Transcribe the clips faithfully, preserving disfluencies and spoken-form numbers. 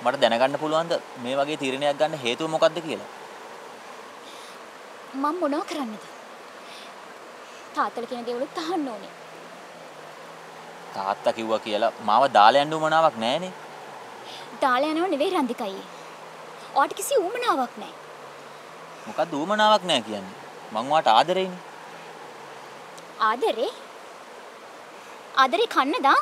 මට දැනගන්න පුළුවන්ද මේ වගේ තීරණයක් ගන්න හේතුව මොකක්ද කියලා? මම මොනව කරන්නද? තාත්තලා කියන දේවලුත් අහන්න ඕනේ. තාත්තා කිව්වා කියලා මාව දාලා යන්න උවමනාවක් නැහනේ. දාලා යනව නෙවෙයි රන්දිකයි. ඔයාට කිසි උවමනාවක් නැහැ. මොකද්ද උවමනාවක් නැහැ කියන්නේ? මං ඔයාට ආදරෙයිනේ. ආදරේ? ආදරේ කන්නදා?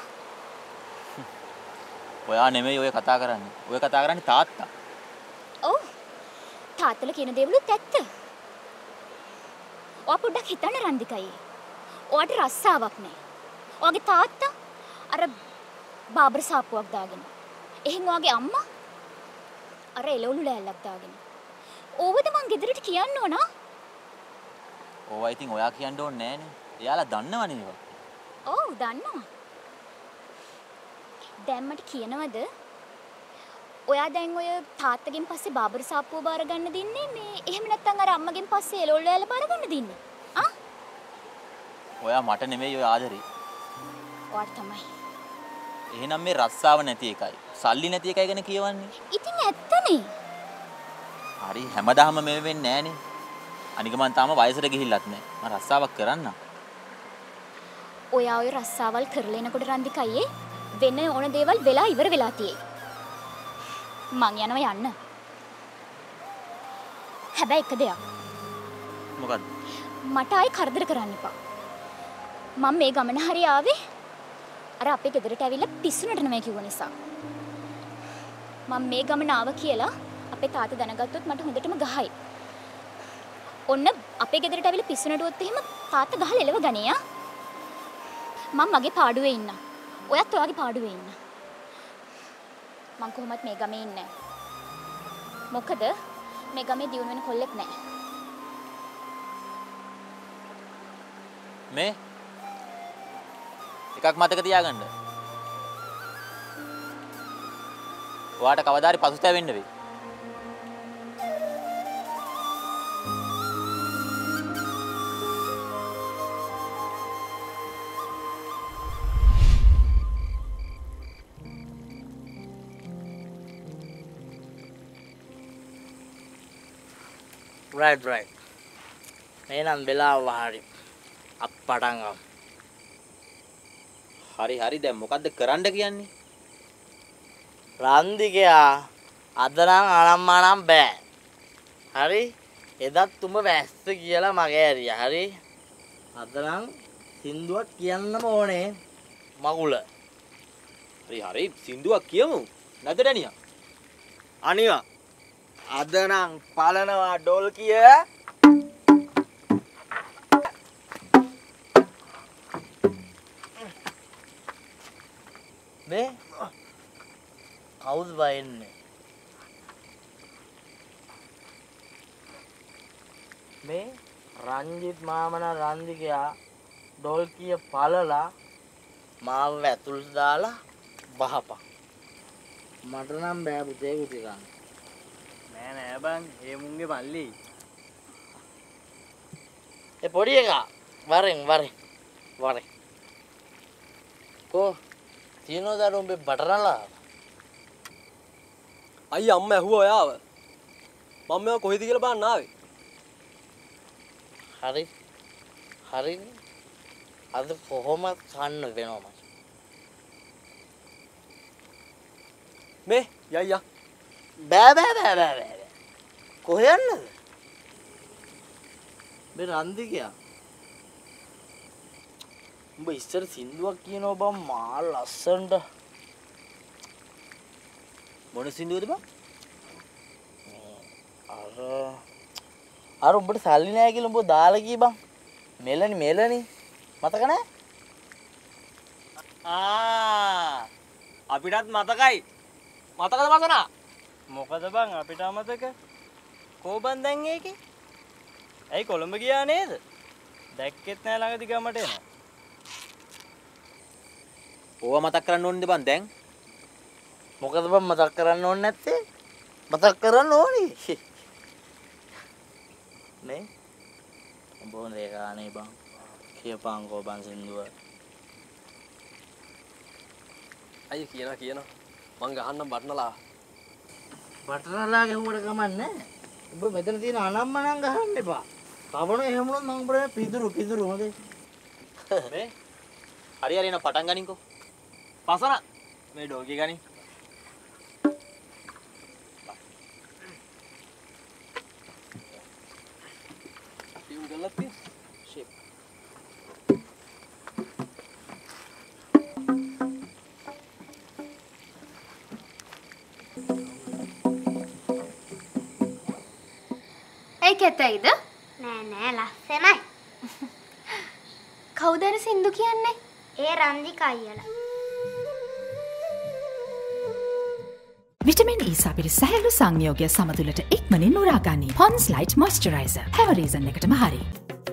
ඔයා නෙමෙයි ඔය කතා කරන්නේ. ඔය කතා කරන්නේ තාත්තා. ඔව්. තාත්තලා කියන දේවලුත් ඇත්ත. ඔයා පොඩ්ඩක් හිතන්න රන්දිකයි. ඔයාට රස්සාවක් නැහැ. ඔයාගේ තාත්තා අර බාබර් සාප්පුවක් දාගෙන. එහෙන් ඔයාගේ අම්මා අර එළවලු ලෑල්ලක් දාගෙන. ඕවද මං ගෙදරට කියන්න ඕන? ඕවා ඉතින් ඔයා කියන්න ඕනේ නෑනේ. එයාලා දන්නවනේ ඒවා. ඔව් දන්නවා. දැන් මට කියනවද ඔයා දැන් ඔය තාත්තගෙන් පස්සේ බාබර් සාප්පුව බාර ගන්න දින්නේ මේ එහෙම නැත්නම් අර අම්මගෙන් පස්සේ එළවලු ලෑල්ල බාර ගන්න දින්නේ? ආ? ඔයා මට නෙමෙයි ඔය ආදරේ. ඔයාට තමයි. එහෙනම් මේ රස්සාව නැති එකයි සල්ලි නැති එකයි ගැන කියවන්නේ. ඉතින් ඇත්තනේ. හරි හැමදාම මේ වෙන්නේ නෑනේ. අනික මං තාම වයසට ගිහිල්ලත් නෑ. මම රස්සාවක් කරන්න. ඔයා ඔය රස්සාවල් කරලා එනකොට රන්දිකයියේ වෙන ඕන දේවල් වෙලා ඉවර වෙලා තියෙයි. මං යනවා යන්න. හැබැයි එක දෙයක්. මොකද්ද? මට ආයි කරදර කරන්න එපා. මම මේ ගමන හරි ආවේ අර අපේ ගෙදරට ඇවිල්ලා පිස්සුනට නෙමෙයි කිව්ව නිසා. මම මේ ගමන ආව කියලා අපේ තාත්තා දැනගත්තොත් මට හොඳටම ගහයි. ඔන්න අපේ ගෙදරට ඇවිල්ලා පිස්සු නඩුවොත් එහෙම තාත්තා ගහලා එලව ගනිය. මම මගේ පාඩුවේ ඉන්න. ඔයත් ඔයාගේ පාඩුවේ ඉන්න. මං කොහොමත් මේ ගමේ ඉන්නේ නැහැ. මොකද මේ ගමේ දියුණු වෙන කොල්ලෙක් නැහැ. මේ එකක් මතක තියාගන්න. ඔයාට කවදා හරි පසුතැවෙන්න වෙයි. right right එහෙනම් වෙලාව හරි අප පටන් ගමු. හරි හරි දැන් මොකද්ද කරන්න කියන්නේ? රන්දිකයා අද නම් අනම්මානම් බෑ. හරි එදත් උඹ වැස්ස කියලා මගේ ඇරියා. හරි අද නම් සින්දුවක් කියන්නම ඕනේ මගුල. හරි හරි සින්දුවක් කියමු. නැද ඩැනියා? අනිවා අද නම් පලනවා ඩොල් කිය. මේ කවුද බයින්නේ? මේ රංජිත් මාමන රන්දිකයා ඩොල් කිය පලලා මාව ඇතුල් දාලා බහපන්. මට නම් බෑ පුතේ කුටි ගන්න. නෑ නෑ බං ඒ මුන්ගේ පල්ලි. ඒ පොඩි එකා වරෙන් වරෙන් වරෙන් කො තියනෝද උඹේ බටරලා? අයියා අම්මා ඇහුවා ඔයාව. මම මේවා කොහෙද කියලා බලන්න ආවේ. හරි හරි අද කොහොමද කන්න වෙනවම මේ යයියා බෑ බෑ බෑ බෑ බෑ කොහෙ යන්නද මේ රන්දිකයා? උඹ ඉස්සර සින්දුවක් කියනවා බං මා ලස්සනට. මොන සින්දුවද බං? අර අර උඹට සල්ලි නැහැ කියලා උඹ දාලා ගියේ බං. මෙලනි මෙලනි මතක නැහැ? ආ අපිටත් මතකයි. මතකද මසනා? මොකද බං අපිට අමතක? කෝබන් දැන් ඒකේ? ඇයි කොළඹ ගියා නේද? දැක්කෙත් නෑ ළඟදි ගමට එනවා. ඕවා මතක් කරන්න ඕනේද බං දැන්? මොකද බං මතක් කරන්න ඕනේ නැත්තේ? මතක් කරන්න ඕනේ. නේ? උඹ හොඳේ ගානේ බං. කියපන් කෝබන් සින්දුව. අයියා කියනවා කියනවා. මං ගහන්නම් බටනලා. පටරලා ගෙවුවට කමන්නේ. ඔබ මෙතන තියෙන අනම්මනම් ගහන්න එපා. කවණ එහෙම වුණොත් මම උඹට පිදුරු පිදුරු හොඳේ. මේ හරි හරි එන පටන් ගනින්කෝ. පසන මේ ඩෝගි ගනින්. ටියුන් ගලක් තියෙන ෂේප්. ඒ කැතයිද? නෑ නෑ ලස්සනයි. කවුද අර සින්දු කියන්නේ? ඒ රන්දික අයියලා. විටමින් E සපිරි සැහැල්ලු සංයෝගය සමතුලට ඉක්මනින් උරාගනී. Pond's Light Moisturizer. හැම රීසන් එකටම හරි.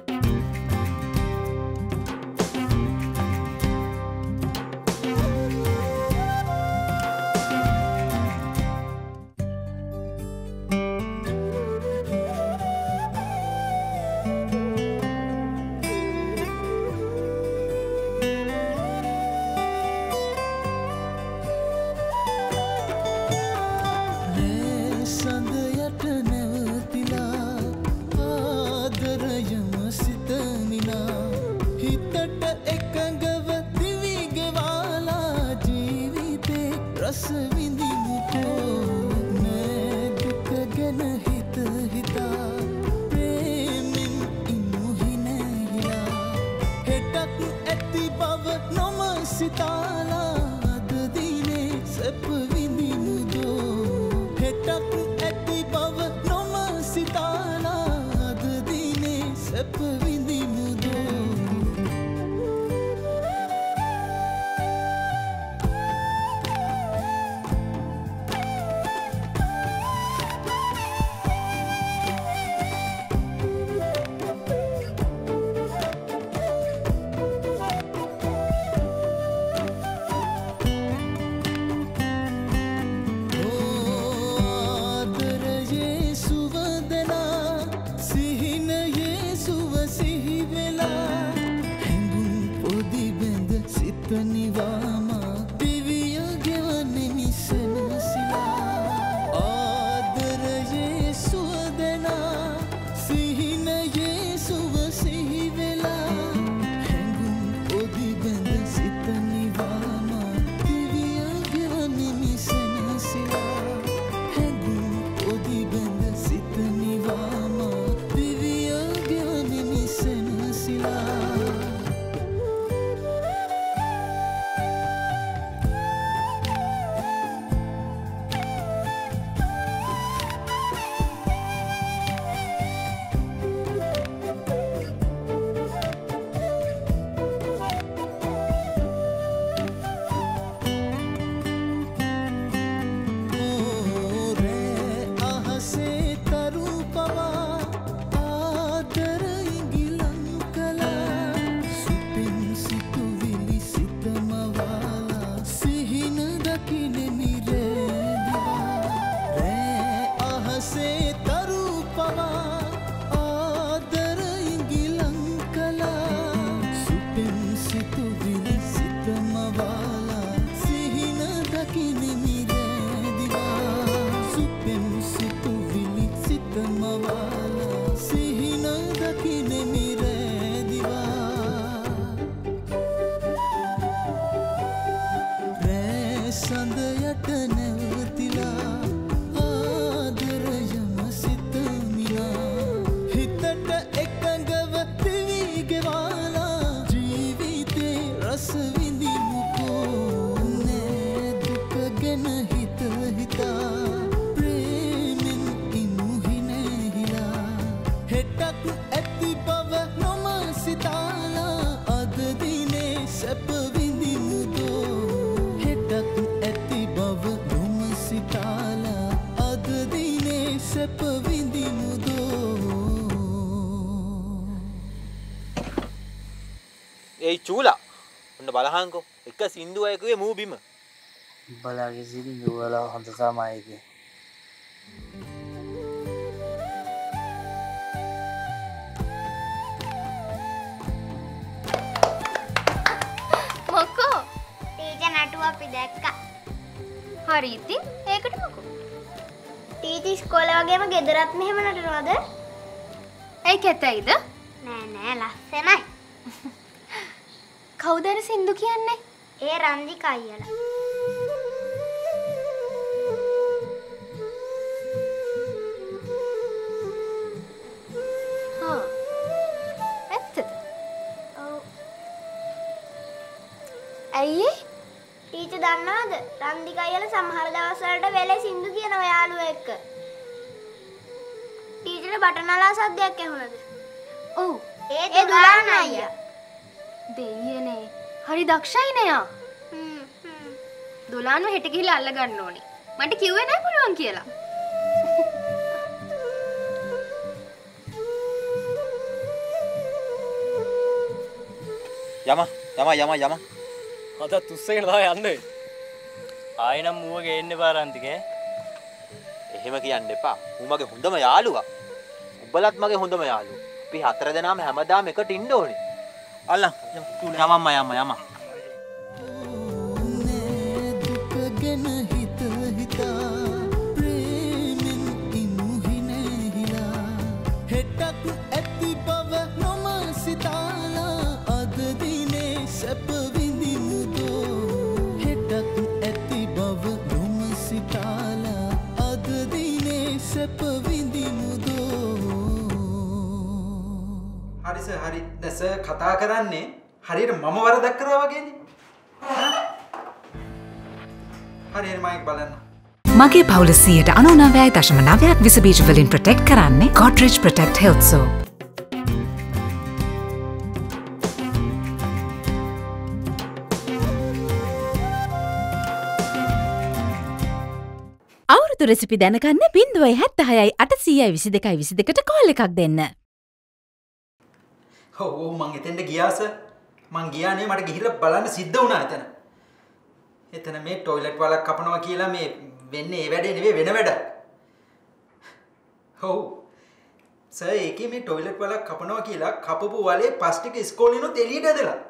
ඒ චූලා ඔන්න බලහන්කෝ එක සින්දුවයකගේ මූ බිම බලාගේ සින්දු වල හොඳ සමායක මොකෝ ටීචර් නටුව අපි දැක්කා. හරි ඉතින් ඒකට මොකෝ ටීචර් ඉස්කෝලේ වගේම ගෙදරත් මෙහෙම නටනවද? ඇයි කැතයිද? නෑ නෑ ලස්සනයි. කවුද අර සින්දු කියන්නේ? ඒ රන්දික අයියලා. හා. ඇත්තද? ඔව්. ඇයි? ටීචර් දන්නවද? රන්දික අයියලා සමහර දවස් වලට වෙලේ සින්දු කියනවා යාළුවෝ එක්ක. ටීචර් බටනලා සද්දයක් ඇහුණද? ඔව්. ඒ දුලාන අයියා. දෙයියනේ. හරි දක්ෂයි නේ යා. හ්ම් හ්ම්. දුලාන්ව හෙට ගිහලා අල්ල ගන්න ඕනේ. මට කිව්වේ නෑ පුළුවන් කියලා. යම යම යම යම. අදත් උස්සගෙන තමයි යන්නේ. ආයෙ නම් ඌව ගේන්න එපා රන්තිකේ. එහෙම කියන්න එපා. ඌ මගේ හොඳම යාළුවා. උඹලත් මගේ හොඳම යාළුවා. අපි හතර දෙනාම හැමදාම එකට ඉන්න ඕනේ. අල්ලන් යමම්ම යම යම. හරි සර් හරි. දැන් සර් කතා කරන්නේ හරියට මම වරදක් කරා වගේනේ. හරි හරි මම බලන්න. මගේ පවුල සියයට අනූනවයයි දශම නවයක් විස බීජ වලින් ප්‍රොටෙක්ට් කරන්නේ Godrej Protect Health Soap. අවුරුදු රෙසිපි දැනගන්න බිංදුවයි හැත්තහයයි අටසීයයි විසි දෙකයි විසි දෙකට කෝල් එකක් දෙන්න. ඔව් ඔව් මං එතෙන්ට ගියා සර්. මං ගියානේ මට ගිහිල්ලා බලන්න සිද්ධ වුණා එතන. එතන මේ টয়ලට් වලක් කපනවා කියලා මේ වෙන්නේ ඒ වැඩේ නෙවෙයි වෙන වැඩක්. ඔව්. සර් ඒකේ මේ টয়ලට් වලක් කපනවා කියලා කපපු වලේ පස් ටික ඉස්කෝලේනොත් එළියට ඇදලා.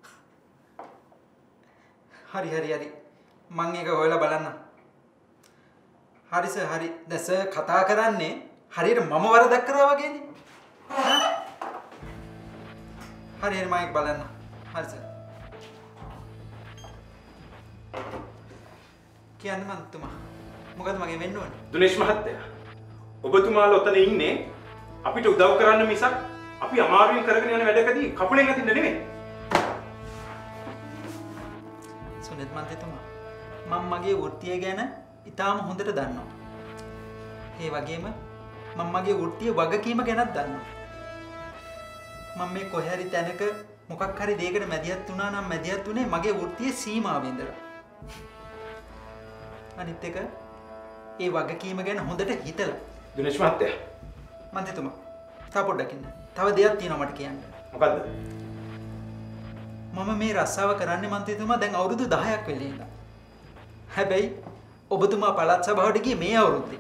හරි හරි හරි. මං ඒක හොයලා බලන්න. හරි සර් හරි. දැන් සර් කතා කරන්නේ හරියට මම වරදක් කරා වගේනේ. හරි හරි මම බලන්න. හරි සර්. කියන්න මන්තුමා. මොකද මගේ වෙන්න ඕනේ? දුනේෂ් මහත්තයා. ඔබතුමාලා ඔතන ඉන්නේ අපිට උදව් කරන්න මිසක් අපි අමාරුවෙන් කරගෙන යන වැඩකදී කකුලෙන් අදින්න නෙමෙයි. සුනිත් මන්තුමා. මම මගේ වෘත්තිය ගැන ඉතාම හොඳට දන්නවා. ඒ වගේම මම මගේ වෘත්තිය වගකීම ගැනත් දන්නවා. මම මේ කොහේ හරි තැනක මොකක් හරි දෙයකට මැදිහත් වුණා නම් මැදිහත් උනේ මගේ වෘත්තියේ සීමාවෙ ඉඳලා. අනිත් එක ඒ වගකීම ගැන හොඳට හිතලා. දුනේෂ් මහත්තයා. මන්දිතුමා. තව පොඩ්ඩක් ඉන්න. තව දෙයක් තියෙනවා මට කියන්න. මොකද්ද? මම මේ රස්සාව කරන්නේ මන්දිතුමා දැන් අවුරුදු දහයක් වෙලා ඉඳලා. හැබැයි ඔබතුමා පළාත් සභාවට ගියේ මේ අවුරුද්දේ.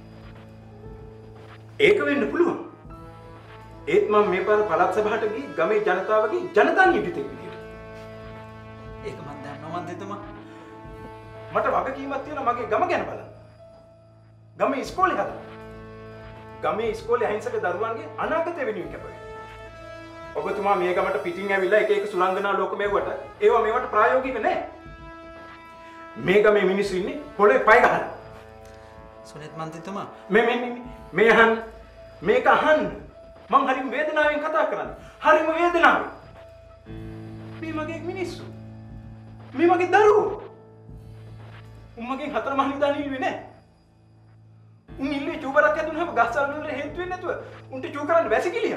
ඒක වෙන්න පුළුවන්. ඒත් මම මේ පාර පළාත් සභාවට ගිහින් ගමේ ජනතාවගේ ජනතා නියුක්තියක් විදියට. ඒක මම දන්නවා මන්දිතුමා. මට වගකීමක් තියෙනවා මගේ ගම ගැන බලන්න. ගමේ ඉස්කෝලේ හදන්න. ගමේ ඉස්කෝලේ අහිංසක දරුවන්ගේ අනාගතය වෙනුවෙන් කැපවෙන්න. ඔබතුමා මේ ගමට පිටින් ඇවිල්ලා එක එක සුලංගනා ලෝක මෙව්වට ඒවා මේවට ප්‍රායෝගික නැහැ. මේ ගමේ මිනිස්සු ඉන්නේ පොළේ පය ගහලා. සුනිත් මන්දිතුමා මේ මේ මේ අහන්න මේක අහන්න මං හරිම වේදනාවෙන් කතා කරන්නේ. හරිම වේදනාවෙන්. මේ මගේ මිනිස්සු. මේ මගේ දරුවෝ. උන් මගෙන් හතර මහ නිදාන ඉල්ලුවේ නැහැ. උන් ඉල්ලුවේ චූබරක් ඇදුනහම ගස්සල් වල හේතු වෙන්නේ නැතුව උන්ට චූ කරන්න වැසිකිලිය.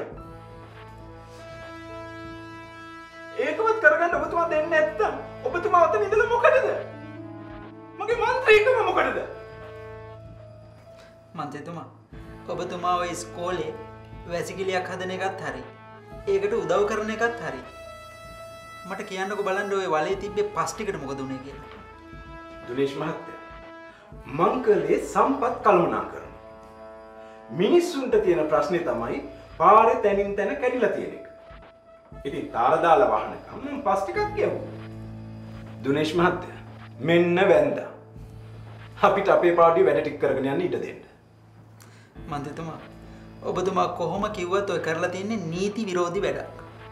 ඒකවත් කරගන්න ඔබතුමා දෙන්නේ නැත්තම් ඔබතුමා ඔතන ඉඳලා මොකටද? මගේ මන්ත්‍රීකම මොකටද? මන්ත්‍රීතුමා ඔබතුමා ඔය ඉස්කෝලේ වැසිකිලියක් හදන එකත් හරි. ඒකට උදව් කරන එකත් හරි. මට කියන්නකෝ බලන්න ඔය වලේ තිබ්බේ පස් ටිකට මොකද උනේ කියලා. දුනේෂ් මහත්තයා මං කලේ සම්පත් කළමනාකරන. මිනිස්සුන්ට තියෙන ප්‍රශ්නේ තමයි පාරේ තැනින් තැන කැඩිලා තියෙන එක. ඉතින් තාර දාලා වහනකම් මම පස් ටිකක් කියවුවා. දුනේෂ් මහත්තයා මෙන්න වැන්දා. අපිට අපේ පාඩිය වැඩ ටික කරගෙන යන්න ඉඩ දෙන්න. මන්ත්‍රීතුමා ඔබතුමා කොහොම කිව්වත් ඔය කරලා තියෙන්නේ නීති විරෝධී වැඩක්.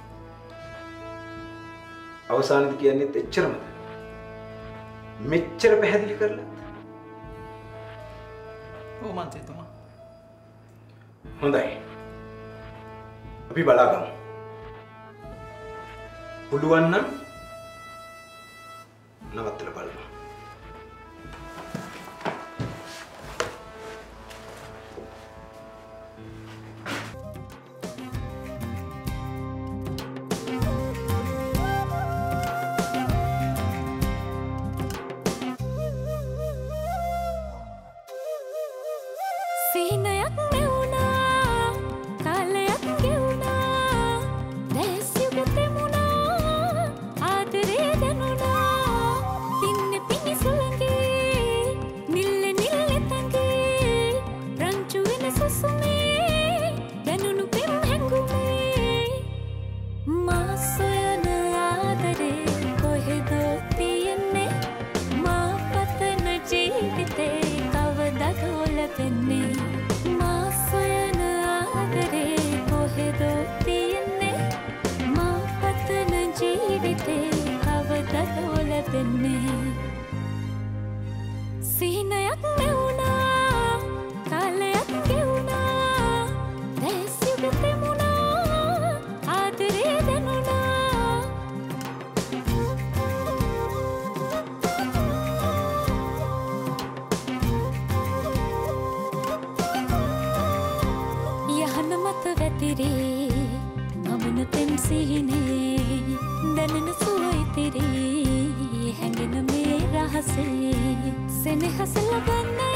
අවසානයේදී කියන්නේත් එච්චරමද? මෙච්චර පැහැදිලි කරලා? ඔව් මන්ත්‍රීතුමා. හොඳයි. අපි බලාගමු. පුළුවන් නම් නවත්තලා බලමු. සිහිනයක් නෙවුණා කාලයක් ගෙවුණා දැසියුග තෙමුණා ආදරේ දැනුණා පින්න පිනි සුළඟේ නිල්ල නිල්ල තඟේ රංචු වෙන සුසුමේ දැනුණු පෙම් හැඟුමේ මා සොයන ආදරේ කොහෙදෝ තියෙන්නේ මා පතන ජීවිතේ කවදද ලැබෙන්නේ මා සොයන ආදරේ කොහෙදෝ තියෙන්නේ මා පතන ජීවිතේ කවදද ලැබෙන්නේ සිහිනයක් නෙවුණා කාලයක් ගෙවුණා දැසියුග තෙමුණා ආදරේ දැනුණා යහන මත වැතිරේ නමන පෙම් සිහිනේ දැනෙන සුව ඉතිරේ හැඟෙන මේ රහසේ සෙනෙහස ලබන්නේ